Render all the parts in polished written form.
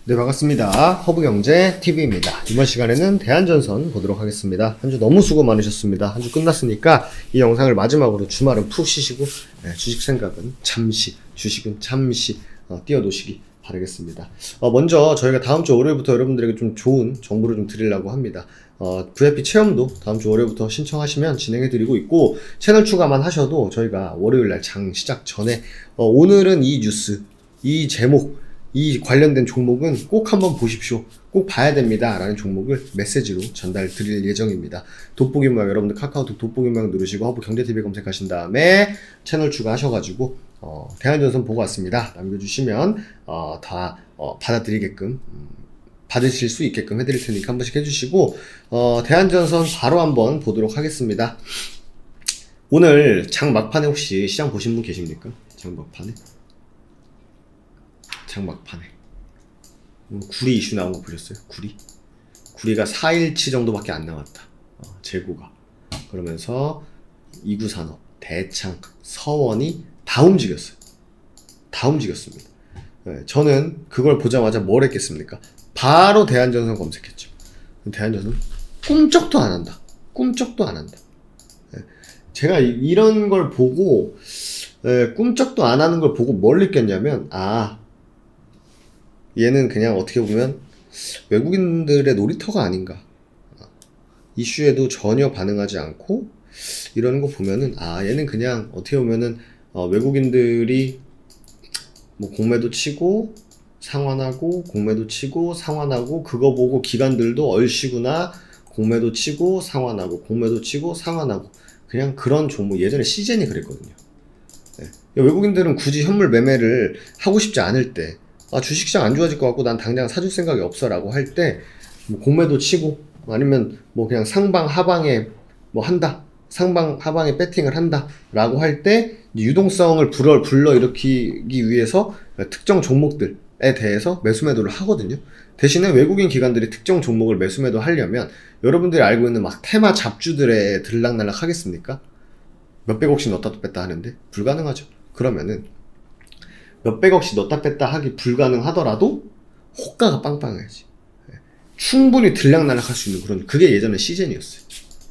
네, 반갑습니다. 허브경제TV입니다. 이번 시간에는 대한전선 보도록 하겠습니다. 한 주 너무 수고 많으셨습니다. 한 주 끝났으니까 이 영상을 마지막으로 주말은 푹 쉬시고 주식 생각은 잠시, 주식은 잠시 띄워놓으시기 바라겠습니다. 먼저 저희가 다음 주 월요일부터 여러분들에게 좀 좋은 정보를 좀 드리려고 합니다. VIP 체험도 다음 주 월요일부터 신청하시면 진행해드리고 있고, 채널 추가만 하셔도 저희가 월요일날 장 시작 전에 오늘은 이 뉴스, 이 제목, 이 관련된 종목은 꼭 한번 보십시오, 꼭 봐야 됩니다 라는 종목을 메시지로 전달 드릴 예정입니다. 돋보기 모양, 여러분들 카카오톡 돋보기 모양 누르시고 허브경제TV 검색하신 다음에 채널 추가하셔가지고 대한전선 보고 왔습니다 남겨주시면 다 받아들이게끔 받으실 수 있게끔 해드릴 테니까 한 번씩 해주시고, 대한전선 바로 한번 보도록 하겠습니다. 오늘 장 막판에 혹시 시장 보신 분 계십니까? 장 막판에? 장 막판에 구리 이슈 나온 거 보셨어요? 구리가 4일치 정도밖에 안 나왔다. 재고가. 그러면서 이구산업, 대창, 서원이 다 움직였어요. 다 움직였습니다. 네, 저는 그걸 보자마자 뭘 했겠습니까? 바로 대한전선 검색했죠. 대한전선 꿈쩍도 안 한다. 꿈쩍도 안 한다. 네, 제가 이런 걸 보고 꿈쩍도 안 하는 걸 보고 뭘 느꼈냐면, 얘는 그냥 어떻게 보면 외국인들의 놀이터가 아닌가. 이슈에도 전혀 반응하지 않고 이러는 거 보면은 얘는 그냥 어떻게 보면은 외국인들이 뭐 공매도 치고 상환하고 공매도 치고 상환하고 그거 보고 기관들도 얼씨구나, 공매도 치고 상환하고 공매도 치고 상환하고, 그냥 그런 종목. 예전에 시젠이 그랬거든요. 네. 외국인들은 굳이 현물 매매를 하고 싶지 않을 때, 주식시장 안 좋아질 것 같고 난 당장 사줄 생각이 없어 라고 할 때 뭐 공매도 치고, 아니면 뭐 그냥 상방 하방에 뭐 한다, 상방 하방에 배팅을 한다 라고 할 때 유동성을 불러일으키기 위해서 특정 종목들에 대해서 매수매도를 하거든요. 대신에 외국인 기관들이 특정 종목을 매수매도 하려면 여러분들이 알고 있는 막 테마 잡주들에 들락날락 하겠습니까? 몇백억씩 넣었다 뺐다 하는데 불가능하죠. 그러면은 몇백억씩 넣었다 뺐다 하기 불가능하더라도 호가가 빵빵해야지. 충분히 들락날락 할 수 있는 그런, 그게 예전에 시즌이었어요.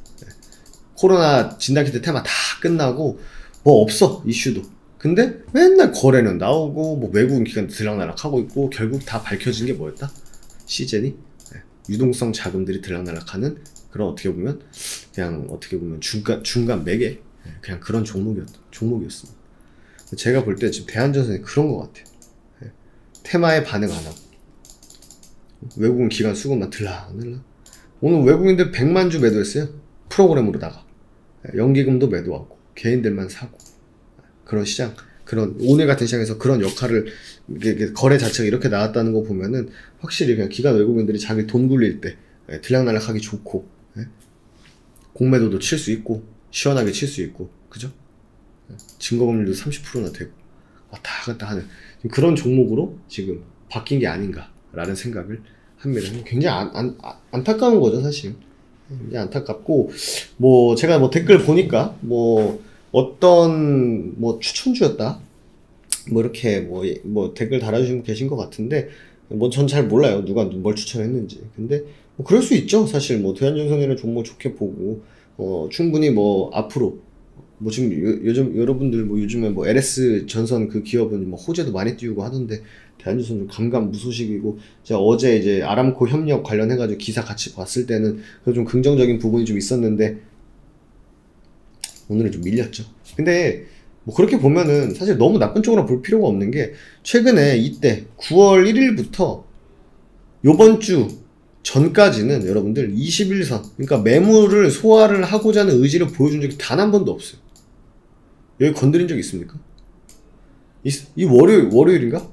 코로나 진단키트 테마 다 끝나고 뭐 없어, 이슈도. 근데 맨날 거래는 나오고 뭐 외국인 기관 들락날락 하고 있고, 결국 다 밝혀진 게 뭐였다? 시즌이 유동성 자금들이 들락날락하는 그런, 어떻게 보면 그냥 어떻게 보면 중간 매개, 그냥 그런 종목이었습니다. 제가 볼 때 지금 대한전선이 그런 것 같아요. 테마에 반응 안 하고 외국인 기관 수급만 들락날락. 오늘 외국인들 100만 주 매도했어요. 프로그램으로다가 연기금도 매도하고 개인들만 사고, 그런 시장, 그런 오늘 같은 시장에서 그런 역할을, 거래 자체가 이렇게 나왔다는 거 보면은 확실히 그냥 기관 외국인들이 자기 돈 굴릴 때 들락날락 하기 좋고, 공매도도 칠 수 있고 시원하게 칠 수 있고, 그죠? 증거금리도 30%나 되고 왔다 갔다 하는 그런 종목으로 지금 바뀐 게 아닌가라는 생각을 합니다. 굉장히 안타까운 거죠, 사실. 굉장히 안타깝고, 뭐 제가 뭐 댓글 보니까 뭐 어떤 뭐 추천주였다 뭐 이렇게 뭐 댓글 달아주신 분 계신 것 같은데, 뭐 전 잘 몰라요, 누가 뭘 추천했는지. 근데 뭐 그럴 수 있죠. 사실 뭐 대한전선이라는 종목 좋게 보고 충분히 뭐 앞으로 뭐 지금 요즘 여러분들 뭐 요즘에 뭐 LS 전선 그 기업은 뭐 호재도 많이 띄우고 하던데, 대한전선 좀 감감무소식이고, 제가 어제 이제 아람코 협력 관련해가지고 기사 같이 봤을 때는 좀 긍정적인 부분이 좀 있었는데 오늘은 좀 밀렸죠. 근데 뭐 그렇게 보면은 사실 너무 나쁜 쪽으로 볼 필요가 없는 게, 최근에 이때 9월 1일부터 요번 주 전까지는 여러분들 21선, 그러니까 매물을 소화를 하고자 하는 의지를 보여준 적이 단 한 번도 없어요. 여기 건드린 적 있습니까? 이 월요일인가?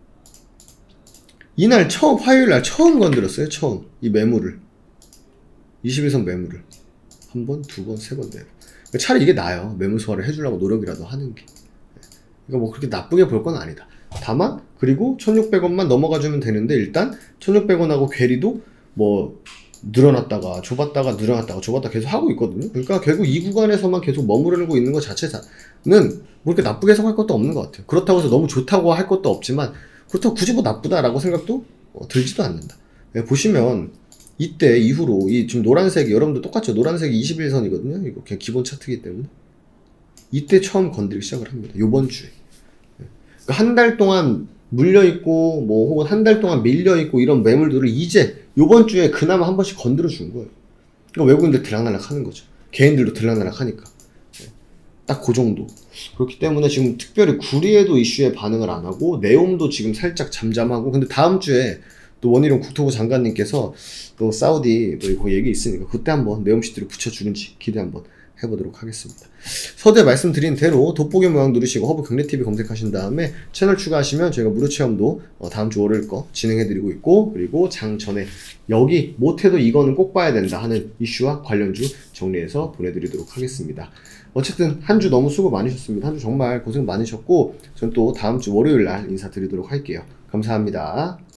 이날 처음, 화요일날 처음 건드렸어요. 처음 이 매물을, 21선 매물을 한 번, 두 번, 세 번, 네 번. 차라리 이게 나아요. 매물 소화를 해주려고 노력이라도 하는 게. 그러니까 뭐 그렇게 나쁘게 볼 건 아니다. 다만 그리고 1600원만 넘어가주면 되는데, 일단 1600원하고 괴리도 뭐 늘어났다가 좁았다가 늘어났다가 좁았다가 계속 하고 있거든요. 그러니까 결국 이 구간에서만 계속 머무르고 있는 것 자체는 뭐 이렇게 나쁘게 해석할 것도 없는 것 같아요. 그렇다고 해서 너무 좋다고 할 것도 없지만, 그렇다고 굳이 뭐 나쁘다라고 생각도 들지도 않는다. 보시면 이때 이후로 이 지금 노란색이 여러분들 똑같죠? 노란색이 21선이거든요. 이거 그냥 기본 차트이기 때문에 이때 처음 건드리기 시작을 합니다. 요번 주에. 그러니까 한 달 동안 물려있고 뭐 혹은 한 달 동안 밀려있고 이런 매물들을 이제 요번 주에 그나마 한 번씩 건드려 준 거예요. 그러니까 외국인들 들락날락 하는 거죠. 개인들도 들락날락 하니까. 딱 그 정도. 그렇기 때문에 지금 특별히 구리에도 이슈에 반응을 안 하고 네옴도 지금 살짝 잠잠하고, 근데 다음 주에 또 원희룡 국토부 장관님께서 또 사우디 또 이거 얘기 있으니까 그때 한번 네옴시티를 붙여주는지 기대 한번 해보도록 하겠습니다. 서두에 말씀드린 대로 돋보기 모양 누르시고 허브 경례TV 검색하신 다음에 채널 추가하시면 저희가 무료 체험도 다음 주 월요일 거 진행해드리고 있고, 그리고 장 전에 여기 못해도 이거는 꼭 봐야 된다 하는 이슈와 관련주 정리해서 보내드리도록 하겠습니다. 어쨌든 한 주 너무 수고 많으셨습니다. 한 주 정말 고생 많으셨고, 전 또 다음 주 월요일 날 인사드리도록 할게요. 감사합니다.